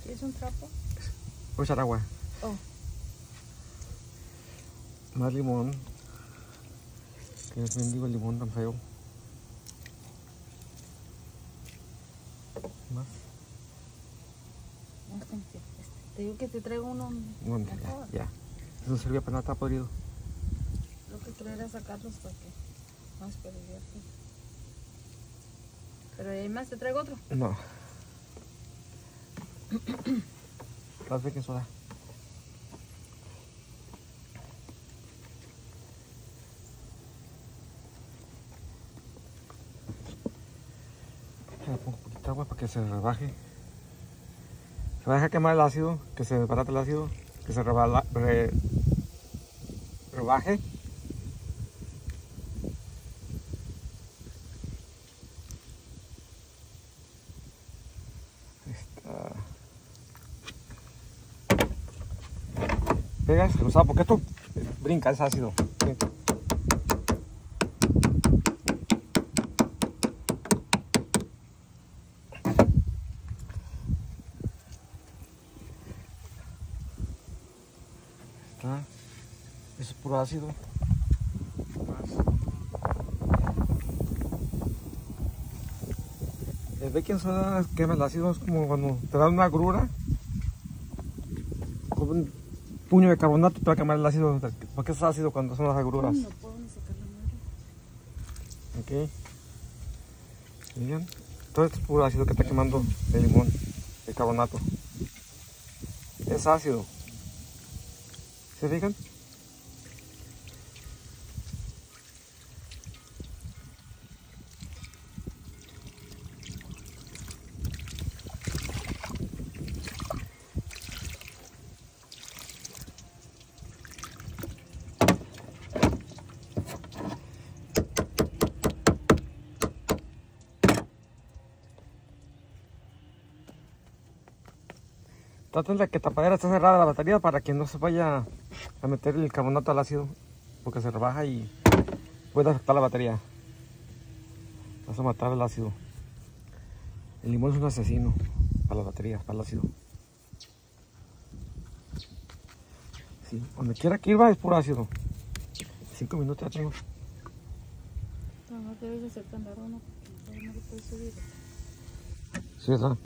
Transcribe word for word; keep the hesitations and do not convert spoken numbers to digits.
¿Es un trapo? Voy a echar agua. Oh. Más limón. Que es bien digo el limón tan feo. Más. Te digo que te traigo uno. Bueno, ya, ya. Eso no servía para nada, está podrido. Lo que quería era sacarlos para que no se perdiera. Pero hay más, te traigo otro. No. Las baking soda. Le pongo un poquito de agua para que se rebaje. Se va a dejar quemar el ácido, que se desbarate el ácido, que se rebala, re, rebaje. Está. Pegas, lo usaba porque esto brinca, es ácido. Brinca. Está. Eso es puro ácido. El baking soda quema el ácido, es como cuando te dan una agrura con un puño de carbonato para quemar el ácido, porque es ácido cuando son las agruras. No puedo ni sacar la madre. Ok. Miren, todo esto es puro ácido que está quemando el limón, el carbonato. Es ácido. ¿Se fijan? Traten de que tapadera esté cerrada la batería para que no se vaya a meter el carbonato al ácido, porque se rebaja y puede afectar la batería. Vas a matar el ácido. El limón es un asesino para las baterías, para el ácido. Sí, donde quiera que ir va es puro ácido. Cinco minutos ya tengo. No, no debes de ser tan raro, ¿no? Porque no le puedes subir. Sí, ¿verdad?